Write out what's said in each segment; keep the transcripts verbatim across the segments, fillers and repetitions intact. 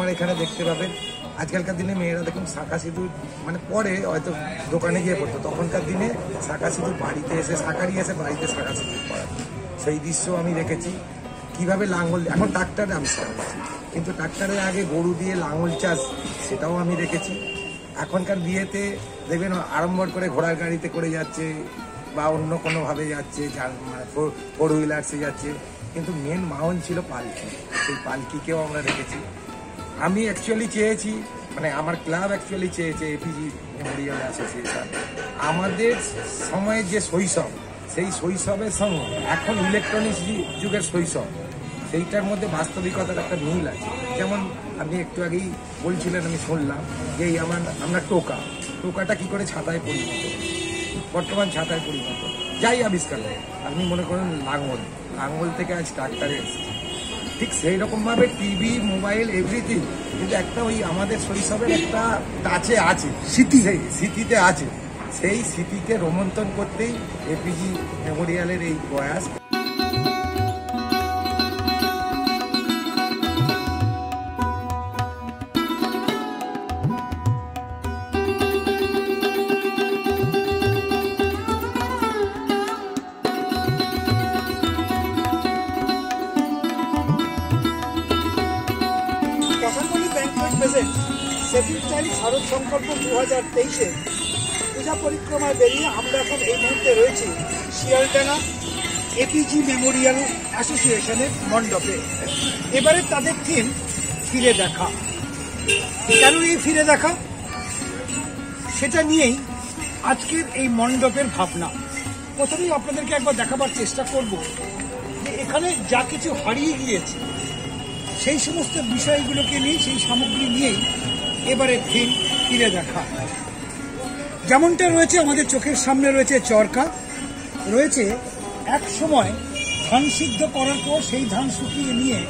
এখানে দেখতে পাবেন। আজকালকার দিনে মেয়েরা দেখুন শাঁখা সিঁদুর মানে পরে হয়তো দোকানে গিয়ে পড়তো, তখনকার দিনে শাঁখা সিঁদুর বাড়িতে এসে শাঁখারি এসে বাড়িতে শাঁখা সিঁদুর পড়াতো, সেই দৃশ্য আমি রেখেছি। কিভাবে লাঙ্গল, এখন ট্রাক্টরে আবিষ্কার হয়েছে, কিন্তু ট্রাক্টরের আগে গরু দিয়ে লাঙ্গল চাষ সেটাও আমি রেখেছি। এখনকার বিয়েতে দেখবেন আড়ম্বর করে ঘোড়ার গাড়িতে করে যাচ্ছে বা অন্য কোনোভাবে যাচ্ছে, যার মানে ফোর হুইলার্সে যাচ্ছে, কিন্তু মেন মাহল ছিল পালকি, সেই পালকিকেও আমরা রেখেছি। আমি অ্যাকচুয়ালি চেয়েছি, মানে আমার ক্লাব অ্যাকচুয়ালি চেয়েছে, এপিজি মেমোরিয়াল অ্যাসোসিয়েশন, আমাদের সময়ের যে শৈশব, সেই শৈশবের সঙ্গে এখন ইলেকট্রনিক্স যুগের শৈশব, সেইটার মধ্যে বাস্তবিকতার একটা মিল আছে। যেমন আপনি একটু আগেই বলছিলেন, আমি শুনলাম যে এই আমার আমরা টোকা টোকাটা কি করে ছাতায় পরিণত, বর্তমান ছাতায় পরিণত, যাই আবিষ্কার হয়। আপনি মনে করেন লাঙ্গল, লাঙ্গল থেকে আজ ট্রাক্টরে এসেছে, ঠিক সেই রকমভাবে টিভি, মোবাইল, এভরিথিং, কিন্তু একটা ওই আমাদের শৈশবের একটা টাচে আছে, স্মৃতি, সেই স্মৃতিতে আছে। সেই স্মৃতিকে রোমন্থন করতেই এপিজি মেমোরিয়ালের এই প্রয়াস। শেফিল্ড টাইমস ভারত সংকল্প দু হাজার তেইশে পূজা পরিক্রমায় বেরিয়ে আমরা এখন এই মুহূর্তে রয়েছি শিয়ালডাঙ্গা এপিজি মেমোরিয়াল অ্যাসোসিয়েশনের মণ্ডপে। এবারে তাদের থিম ফিরে দেখা। কেন এই ফিরে দেখা, সেটা নিয়েই আজকের এই মণ্ডপের ভাবনা। প্রথমেই আপনাদেরকে একবার দেখাবার চেষ্টা করব যে এখানে যা কিছু হারিয়ে গিয়েছে সেই সমস্ত বিষয়গুলোকে নিয়ে, সেই সামগ্রী নিয়েই এবারে থিম ফিরে দেখা। যেমনটা রয়েছে আমাদের চোখের সামনে রয়েছে চরকা, রয়েছে এক সময় ধান সিদ্ধ করার পর সেই ধান শুকিয়ে নিয়ে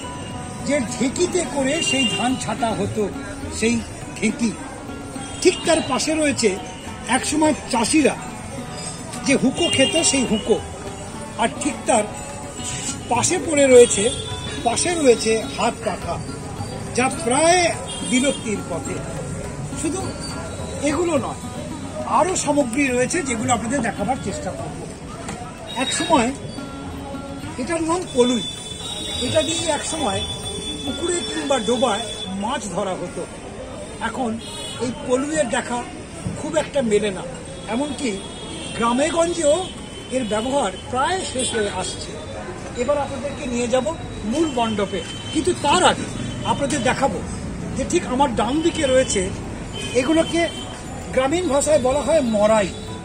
যে ঢেঁকিতে করে সেই ধান ছাটা হতো, সেই ঢেঁকি। ঠিক তার পাশে রয়েছে এক সময় চাষিরা যে হুঁকো খেত, সেই হুঁকো। আর ঠিক তার পাশে পড়ে রয়েছে পাশে রয়েছে হাত পাখা, যা প্রায় বিলুপ্তির পথে। শুধু এগুলো নয়, আরো সামগ্রী রয়েছে যেগুলো আপনাদের দেখাবার চেষ্টা করব। এক সময় এটার নাম পলুই, এটা দিয়ে এক সময় পুকুরে কিংবা ডোবায় মাছ ধরা হতো। এখন এই পলুয়ের দেখা খুব একটা মেলে না, এমনকি গ্রামে গঞ্জেও এর ব্যবহার প্রায় শেষ হয়ে আসছে। এবার আপনাদেরকে নিয়ে যাব মূল মণ্ডপে, কিন্তু তার আগে আপনাদের দেখাবো যে ঠিক আমার ডান দিকে রয়েছে, এগুলোকে গ্রামীণ ভাষায় বলা হয় মরাই,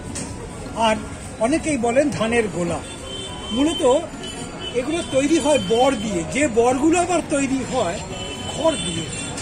আর অনেকেই বলেন ধানের গোলা। মূলত এগুলো তৈরি হয় বর দিয়ে, যে বরগুলো আবার তৈরি হয় খড় দিয়ে।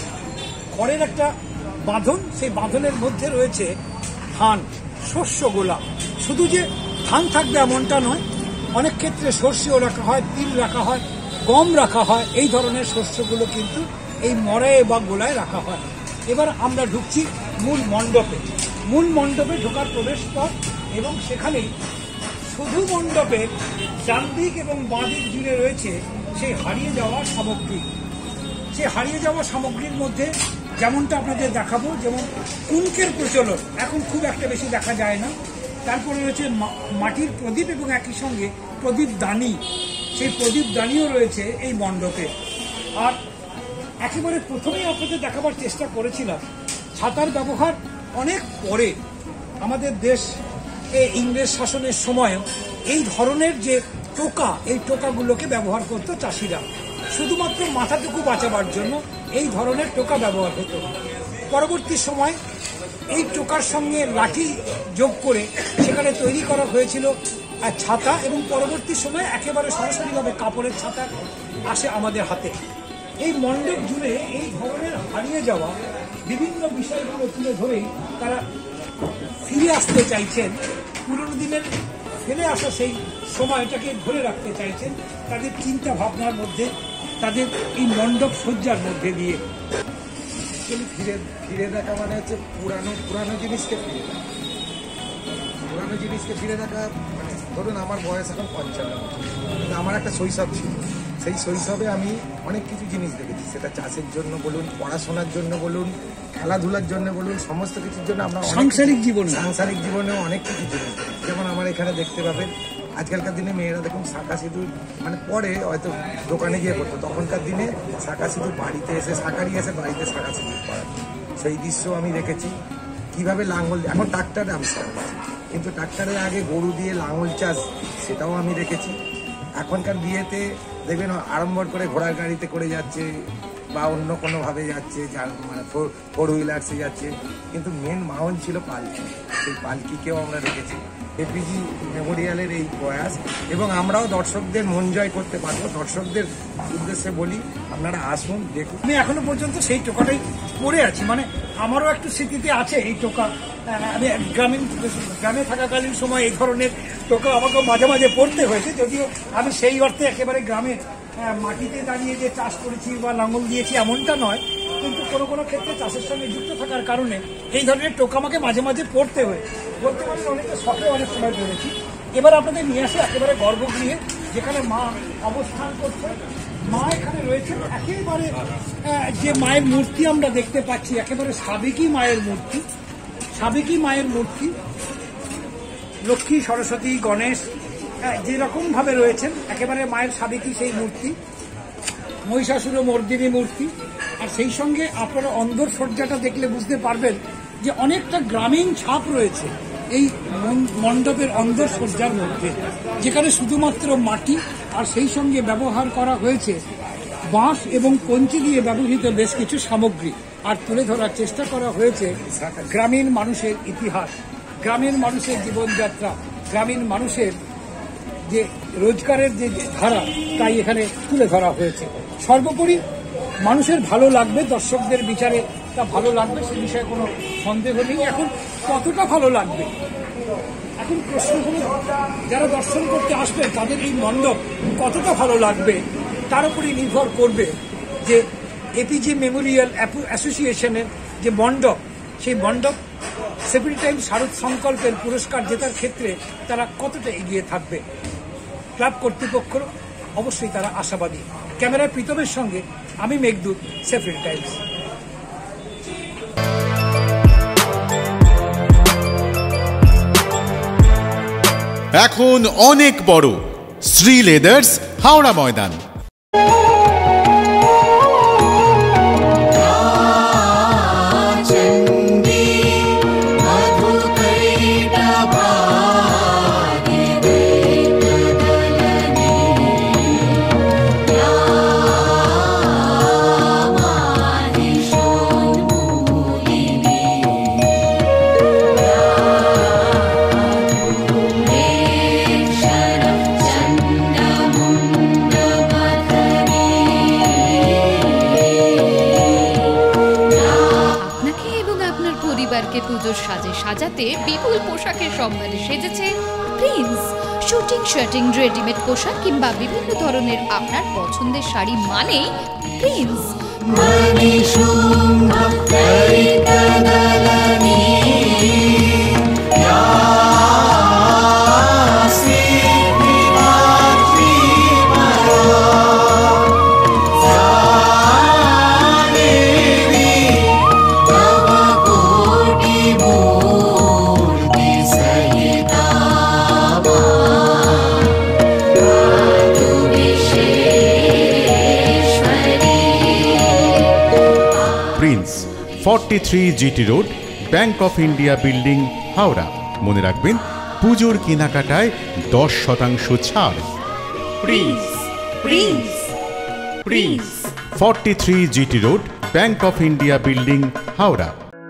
খড়ের একটা বাঁধন, সেই বাঁধনের মধ্যে রয়েছে ধান, শস্য গোলা। শুধু যে ধান থাকবে এমনটা নয়, অনেক ক্ষেত্রে সর্ষেও রাখা হয়, তিল রাখা হয়, গম রাখা হয়। এই ধরনের শস্যগুলো কিন্তু এই মরায় বা গোলায় রাখা হয়। এবার আমরা ঢুকছি মূল মণ্ডপে। মূল মণ্ডপে ঢোকার প্রবেশ পথ, এবং সেখানেই শুধু মণ্ডপের ডান দিক এবং বাঁ দিক জুড়ে রয়েছে সেই হারিয়ে যাওয়া সামগ্রী। সেই হারিয়ে যাওয়া সামগ্রীর মধ্যে যেমনটা আপনাদের দেখাবো, যেমন কুঙ্কের প্রচলন এখন খুব একটা বেশি দেখা যায় না। তারপরে রয়েছে মাটির প্রদীপ এবং একই সঙ্গে প্রদীপ দানি, সেই প্রদীপ দানিও রয়েছে এই মণ্ডপে। আর একেবারে প্রথমেই আপনাদের দেখাবার চেষ্টা করেছিলাম ছাতার ব্যবহার অনেক পরে। আমাদের দেশ ইংরেজ শাসনের সময় এই ধরনের যে টোকা, এই টোকাগুলোকে ব্যবহার করতো চাষিরা, শুধুমাত্র মাথাটুকু বাঁচাবার জন্য এই ধরনের টোকা ব্যবহার হতো। পরবর্তী সময় এই টোকার সঙ্গে লাঠি যোগ করে সেখানে তৈরি করা হয়েছিল ছাতা, এবং পরবর্তী সময় একেবারে সরাসরিভাবে কাপড়ের ছাতা আসে আমাদের হাতে। এই মণ্ডপ জুড়ে এই ধরনের হারিয়ে যাওয়া বিভিন্ন বিষয়গুলো তুলে ধরেই তারা ফিরে আসতে চাইছেন, পুরনো দিনের ফেলে আসা সেই সময়টাকে ধরে রাখতে চাইছেন তাদের চিন্তা ভাবনার মধ্যে, তাদের এই মণ্ডপ সজ্জার মধ্যে দিয়ে। ফিরে ফিরে দেখা মানে হচ্ছে পুরানো পুরানো জিনিসকে ফিরে দেখা। পুরানো জিনিসকে ফিরে দেখা মানে ধরুন আমার বয়স এখন পঞ্চান্ন বছর, কিন্তু আমার একটা শৈশব ছিল, সেই শৈশবে আমি অনেক কিছু জিনিস দেখেছি, সেটা চাষের জন্য বলুন, পড়াশোনার জন্য বলুন, খেলাধুলার জন্য বলুন, সমস্ত কিছুর জন্য আমরা সাংসারিক জীবন সাংসারিক জীবনেও অনেক কিছু জিনিস দেখেছি। যেমন আমার এখানে দেখতে পাবেন আজকালকার দিনে মেয়েরা দেখুন শাঁখা সিঁদুর মানে পরে হয়তো দোকানে গিয়ে পড়তো, তখনকার দিনে শাঁখা সিঁদুর বাড়িতে এসে শাঁখারি এসে বাড়িতে শাঁখা সিঁদুর পড়াতো। সেই দৃশ্য আমি দেখেছি। কিভাবে লাঙল, এখন ট্রাক্টরে আবিষ্কার হয়েছে, কিন্তু ট্রাক্টরের আগে গরু দিয়ে লাঙল চাষ সেটাও আমি দেখেছি। এখনকার বিয়েতে দেখবেন আড়ম্বর করে ঘোড়ার গাড়িতে করে যাচ্ছে বা অন্য কোনোভাবে যাচ্ছে, যার মানে ফোর ফোর হুইলার্সে যাচ্ছে, কিন্তু মেন মাহন ছিল পালকি। সেই পালকিকেও আমরা দেখেছি। এপিজি মেমোরিয়ালের এই প্রয়াস, এবং আমরাও দর্শকদের মন জয় করতে পারবো। দর্শকদের উদ্দেশ্যে বলি, আপনারা আসুন, দেখুন। আমি এখনো পর্যন্ত সেই টোকাটাই পড়ে আছি, মানে আমারও একটু স্মৃতিতে আছে এই টোকা। আমি গ্রামীণ গ্রামে থাকাকালীন সময় এই ধরনের টোকা আমাকেও মাঝে মাঝে পড়তে হয়েছে, যদিও আমি সেই অর্থে একেবারে গ্রামে মাটিতে দাঁড়িয়ে যে চাষ করেছি বা লাঙল দিয়েছি এমনটা নয়, কিন্তু কোনো কোনো ক্ষেত্রে চাষের সঙ্গে যুক্ত থাকার কারণে এই ধরনের টোকা আমাকে মাঝে মাঝে পড়তে হয়। বলতে পারেন অনেকটা শখে অনেক সময় পড়েছি। এবার আপনাদের নিয়ে আসে একেবারে গর্ভগৃহে, যেখানে মা অবস্থান করছে। মা এখানে রয়েছেন একেবারে, যে মায়ের মূর্তি আমরা দেখতে পাচ্ছি একেবারে সাবেকি মায়ের মূর্তি, সাবেকি মায়ের মূর্তি। লক্ষ্মী, সরস্বতী, গণেশ যেরকম ভাবে রয়েছেন একেবারে মায়ের সাবেকি সেই মূর্তি, মহিষাসুর মর্দিনী মূর্তি। আর সেই সঙ্গে আপনারা অন্দর সজ্জাটা দেখলে বুঝতে পারবেন যে অনেকটা গ্রামীণ ছাপ রয়েছে এই মণ্ডপের অন্দর সজ্জার মধ্যে, যেখানে শুধুমাত্র মাটি আর সেই সঙ্গে ব্যবহার করা হয়েছে বাঁশ এবং কঞ্চি দিয়ে ব্যবহৃত বেশ কিছু সামগ্রী। আর তুলে ধরার চেষ্টা করা হয়েছে গ্রামীণ মানুষের ইতিহাস, গ্রামীণ মানুষের জীবনযাত্রা, গ্রামীণ মানুষের যে রোজগারের যে ধারা, তাই এখানে তুলে ধরা হয়েছে। সর্বোপরি মানুষের ভালো লাগবে, দর্শকদের বিচারে তা ভালো লাগবে, সে বিষয়ে কোনো সন্দেহ নেই। এখন কতটা ভালো লাগবে, এখন প্রশ্ন হলো যারা দর্শন করতে আসবেন তাদের এই মণ্ডপ কতটা ভালো লাগবে, তার উপরই নির্ভর করবে যে এপিজি মেমোরিয়াল অ্যাসোসিয়েশনের যে মণ্ডপ, সেই মণ্ডপ শেফিল্ড টাইমস শারদ সংকল্পের পুরস্কার জেতার ক্ষেত্রে তারা কতটা এগিয়ে থাকবে। ক্লাব কর্তৃপক্ষ অবশ্যই তারা আশাবাদী। ক্যামেরায় প্রীতমের সঙ্গে আমি মেঘদূত, শেফিল্ড টাইমস। এখন অনেক বড় শ্রী লেদার্স হাওড়া ময়দান। পুজোর সাজে সাজাতে বিপুল পোশাকের সম্ভারে সেজেছে প্রিন্স। শুটিং, শার্টিং, রেডিমেড পোশাক কিংবা বিভিন্ন ধরনের আপনার পছন্দের শাড়ি মানেই Prince. Forty three GT Road, Bank of India building, Howrah. মনে রাখবেন, পুজোর কেনাকাটায় দশ শতাংশ ছাড়। Prince, Prince, Prince. Forty three GT Road, Bank of India building, Howrah.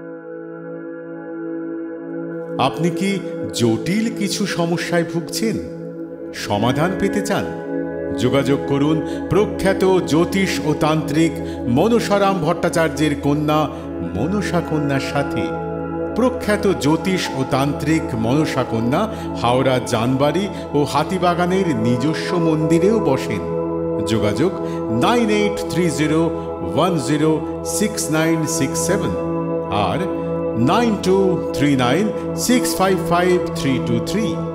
আপনি কি জটিল কিছু সমস্যায় ভুগছেন? সমাধান পেতে চান? যোগাযোগ করুন প্রখ্যাত জ্যোতিষ ও তান্ত্রিক মনসারাম ভট্টাচার্যের কন্যা মনসা কন্যার সাথে। প্রখ্যাত জ্যোতিষ ও তান্ত্রিক মনসা কন্যা হাওড়া জানবাড়ি ও হাতিবাগানের নিজস্ব মন্দিরেও বসেন। যোগাযোগ nine eight three zero one zero six nine six seven আর nine two three nine six five five three two three.